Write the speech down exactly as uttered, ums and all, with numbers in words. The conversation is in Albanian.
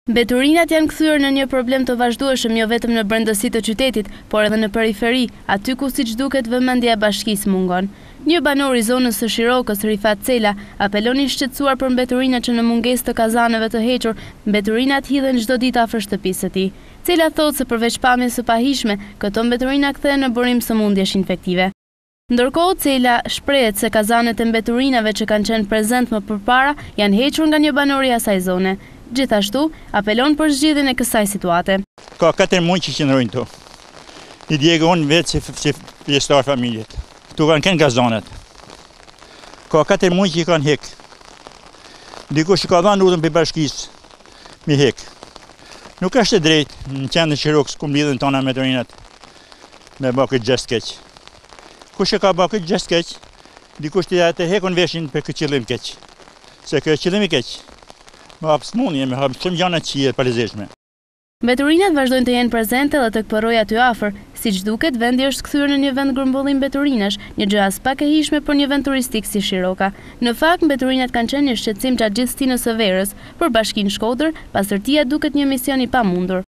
Mbeturinat janë kthyer në një problem të vazhdueshëm jo vetëm në brendësi të qytetit, por edhe në periferi, aty ku siç duket vëmendja e bashkisë mungon. Një banor i zonës së Shirokës, Rifat Cela, apelon i shqetësuar për mbeturinat që në mungesë të kazaneve të hequr, mbeturinat hidhen çdo ditë afër shtëpisë së tij. Cela thotë se përveç pamjes së pahishme, këto mbeturina kthehen në burim sëmundjesh infektive. Ndërkohë, Cela shprehet se kazanet e mbeturinave që kanë qenë prezent më përpara janë hequr nga një banor i asaj zone. Gjithashtu, apelon për zgjidhjen e kësaj situate. Ka katër muaj që qëndrojnë tu. I djegë unë vetë si, si pjesëtar familjet. Tu kanë kënë gazanet. Ka katër muaj që i kanë hek. Dikush që ka dhanë udhën për bashkisë, mi hek. Nuk është e drejtë në qendrën e Shirokës ku mblidhen tona mbeturinat me bë këtë gjest keq. Kush e ka bë këtë gjest keq, dikush të të hekun veshin për këtë qëllim keq. Se këtë qëllim i keq. Me hapë smundje, me hapë shumë gjana që jetë palezeshme. Mbeturinat vazhdojnë të jenë prezente dhe të këpëroj aty afër, siç duket vendi është kthyer në një vend grumbullim mbeturinash, një gjë as pak e hijshme për një vend turistik si Shiroka. Në fakt, mbeturinat kanë qenë një shqetësim gjatë gjithë stinës së verës, për Bashkinë Shkodër, pastërtia duket një mision i pamundur.